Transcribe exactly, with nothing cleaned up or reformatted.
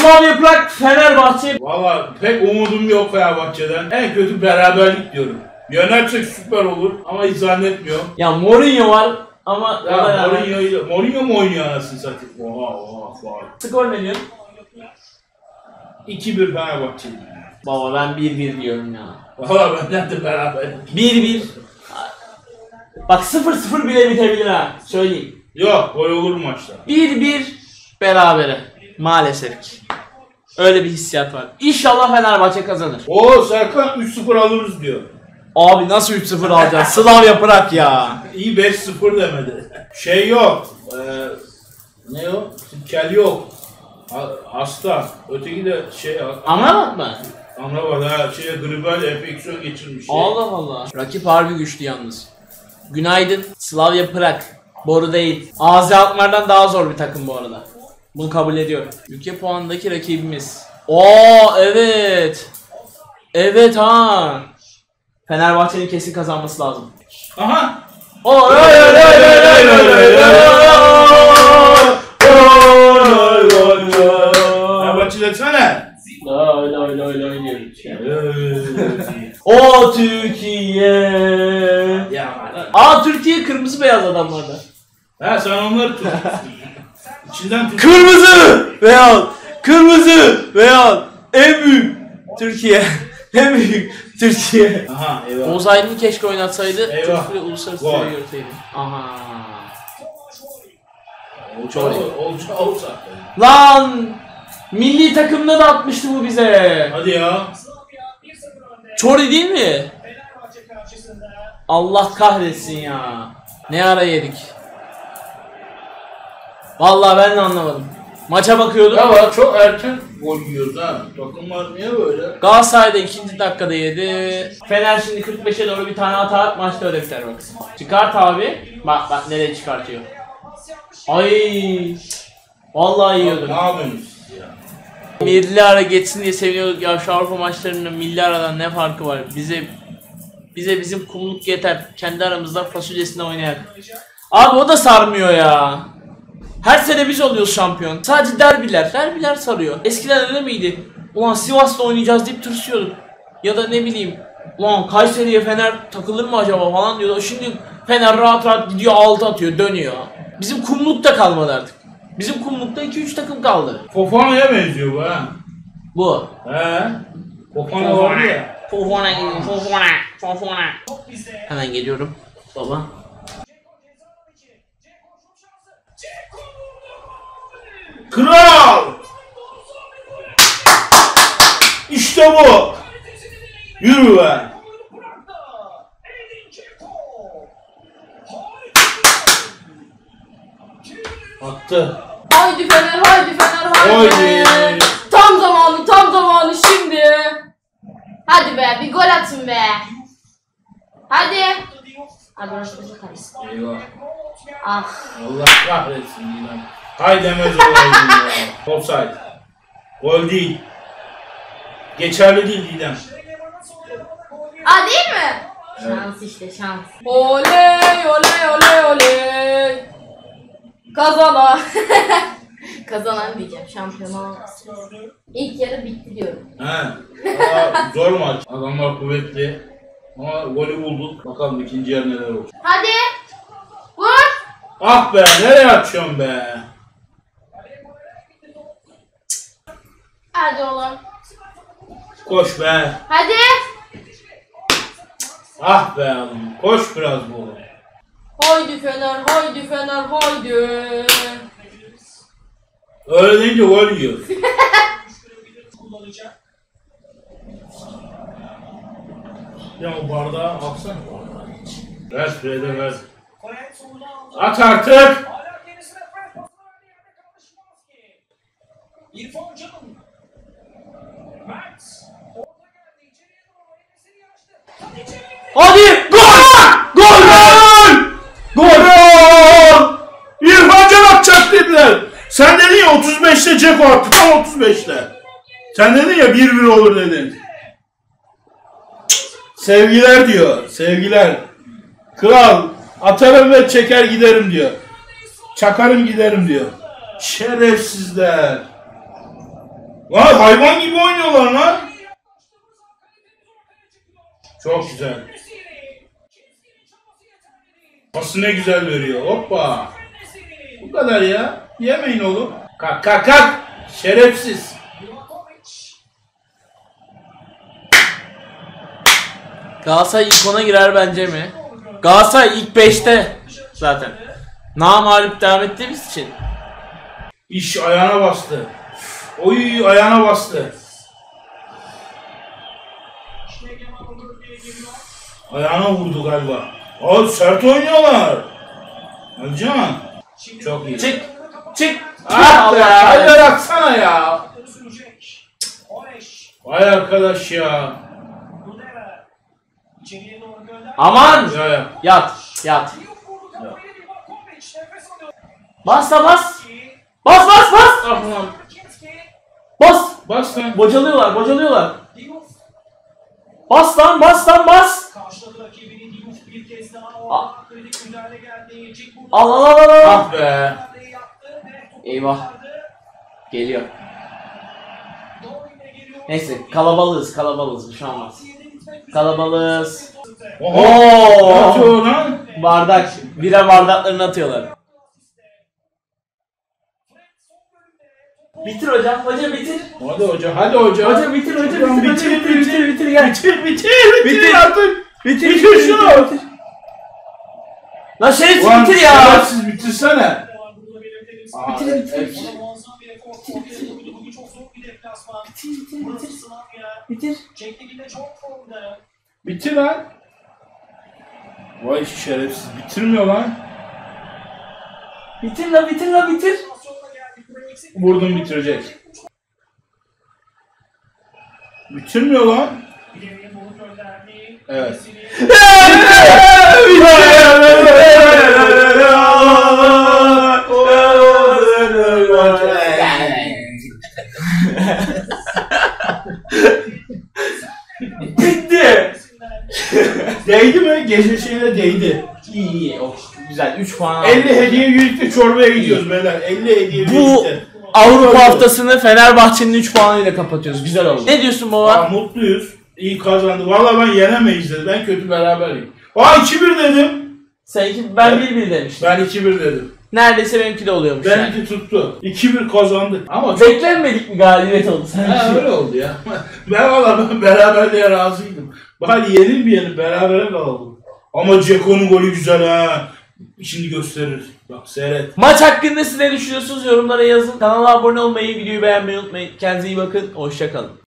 Slavia Prag Fenerbahçe. Valla pek umudum yok Fenerbahçe'den. En kötü beraberlik diyorum. Yenersek süper olur ama hiç zannetmiyorum. Ya Mourinho var ama ya Mourinho, Mourinho mu oynuyor anasını satayım? Oha oha oha. Skor ne diyorsun? iki bir Fenerbahçe. Baba ben bir bir diyorum ya. Valla benden de beraber. bir bir. Bak sıfır sıfır bile bitebilir ha. Söyleyeyim. Yok gol olur maçta. bir bir berabere. Maalesef ki. Öyle bir hissiyat var. İnşallah Fenerbahçe kazanır. Oo Serkan üç sıfır alırız diyor. Abi nasıl üç sıfır alacağız? Slavia Prag ya. İyi beş sıfır demedi. Şey yok. Ee, ne o? Kel yok. Ha, hasta. Öteki de şey... Amrabat mı? Amrabat ha. Şeye gribal enfeksiyon geçirmiş. Şey. Allah Allah. Rakip harbi güçlü yalnız. Günaydın. Slavia Prag. Boru değil. A Z Alkmaar'dan daha zor bir takım bu arada. Bunu kabul ediyorum. Ülke puanındaki rakibimiz. Oo evet. Evet ha. Fenerbahçe'nin kesin kazanması lazım. Aha. Oo öyle öyle öyle öyle öyle. Fenerbahçe desene. Öyle öyle öyle öyle. O Türkiye. Ya. Aa Türkiye kırmızı beyaz adamlarda. Ha sen onları tut. İçinden tut. Kırmızı beyaz. Kırmızı beyaz. En büyük Türkiye. En büyük Türkiye. Aha eyvah. Oğuz Aydın'ı keşke oynatsaydı. Eyvah. Türkiye uluslararası Gol. seviye görseydi. Aha. Olacağı olacağı olsa. Lan! Milli takımda da atmıştı bu bize. Hadi ya. Çori değil mi? Allah kahretsin ya. Ne ara yedik. Vallahi ben de anlamadım. Maça bakıyordum. Ya var çok erken gol yiyoruz ha. Takımlar niye böyle? Galatasaray'da ikinci dakikada yedi. Fener şimdi kırk beşe doğru bir tane atar, maçta öyle biter bak. Çıkart abi. Bak bak nereye çıkartıyor. Ay. Vallahi yiyordum. Ne yapıyorsunuz siz ya? Milli ara geçsin diye seviniyorduk ya, şu Avrupa maçlarının milli aradan ne farkı var? Bize bize bizim kumluk yeter. Kendi aramızda fasulyesine oynayak. Abi o da sarmıyor ya. Her sene biz oluyoruz şampiyon. Sadece derbiler. Derbiler sarıyor. Eskiden öyle miydi? Ulan Sivas'ta oynayacağız deyip tırsıyorduk. Ya da ne bileyim. Ulan Kayseri'ye Fener takılır mı acaba falan diyordu. Şimdi Fener rahat rahat gidiyor, altı atıyor, dönüyor. Bizim kumluk da kalmadı artık. Bizim kumlukta iki üç takım kaldı. Fofana'ya benziyor bu ha. Bu. He. Fofana vardı ya. Fofana, Fofana, Fofana. Hemen geliyorum. Baba. Kral! İşte bu! Yürü be! Attı. Haydi Fener, haydi Fener, haydi. Haydi. Tam zamanı, tam zamanı şimdi. Hadi be, bir gol atın be. Hadi. Hadi orası bizi karışsın. Eyvah. Ah. Allah kahretsin yine. Hay demez olaydım ya. Offside. Gol değil. Geçerli değil Didem. Aa değil mi? Evet. Şans işte şans. Oley oley oley oley. Kazanan. Kazanan diyeceğim, şampiyon olmaz. İlk yarı bitti diyorum. He. Aa, zor maç. Adamlar kuvvetli. Ama golü bulduk. Bakalım ikinci yarı neler olacak. Hadi. Vur. Ah be, nereye atıyorsun be? Hadi oğlum. Koş be. Hadi. Ah be oğlum. Koş biraz bu oğlum. Haydi Fener, haydi Fener, haydi. Öyle deyince gol yiyor. Ya o bardağı alsana. Ver Fred'e ver. At artık. Hadi! Gol! Gol! Gol! Gol! İrfan Can atacak dediler. Sen dedin ya otuz beşte Ceko attı. Tam otuz beşte. Sen dedin ya bir bir olur dedin. Sevgiler diyor. Sevgiler. Kral atarım ve çeker giderim diyor. Çakarım giderim diyor. Şerefsizler. Lan hayvan gibi oynuyorlar lan. Çok güzel. Pası ne güzel veriyor. Hoppa. Bu kadar ya. Yemeyin oğlum. Kalk kalk kalk. Şerefsiz. Galatasaray ilk ona girer bence mi? Galatasaray ilk beşte zaten. Namağlup devam ettiğimiz için. İş ayağına bastı. Oy ayağına bastı. Ayağına vurdu galiba. Aa sert oynuyorlar. Hocam. Çok iyi. Çık. Çık. Ah be. Allah Hadi Allah. atsana ya. Vay arkadaş ya. Aman. Ya ya. Yat. Yat. Bas da bas. Bas bas bas. Ah lan. Bas. Bas lan. Bocalıyorlar bocalıyorlar. Bas lan bas lan bas. Al al al al al. Ah be. Eyvah. Geliyor. Neyse kalabalığız kalabalığız bir şey olmaz. Kalabalığız. Oho. Ne Oo. atıyor lan? Bardak. Bira bardaklarını atıyorlar. Bitir hocam. Hocam bitir. Hadi hoca. Hadi hoca. Hocam bitir hocam bitir Hocam, bitir bitir bitir bitir gel. Bitir bitir bitir, Bitir. artık. Bitir Bitir şunu. Lan Şerif Ulan bitir ya. siz bitirsene. Bitir bitir bitir. Bitir. Bitir lan. Vay şerefsiz bitirmiyor lan. Bitir la bitir la bitir. Vurdum bitirecek. Bitirmiyor lan. Evet. Bitti. Değdi mi? Gece şeyine değdi. İyi iyi. Oh, güzel. üç puan elli hediye birlikte çorbaya gidiyoruz beyler. elli hediye Bu birlikte. Avrupa haftasını Fenerbahçe'nin üç puanıyla kapatıyoruz. Güzel oldu. Ne diyorsun baba? Aa, mutluyuz. İyi kazandı. Valla ben yenemeyiz dedi. Ben kötü beraberiyim. Aa iki bir dedim. Sen iki, ben bir bir demiştim. Ben iki bir dedim. Neredeyse benimki de oluyormuş yani. Benimki tuttu. iki bir kazandık. Ama çok... Beklenmedik mi galibiyet oldu sanki? Ha, öyle oldu ya. Ben valla ben beraberliğe razıydım. Bari yenilmeyelim berabere kalalım. Ama Ceko'nun golü güzel ha. Şimdi gösterir. Bak seyret. Maç hakkında siz ne düşünüyorsunuz? Yorumlara yazın. Kanala abone olmayı, videoyu beğenmeyi unutmayın. Kendinize iyi bakın. Hoşça kalın.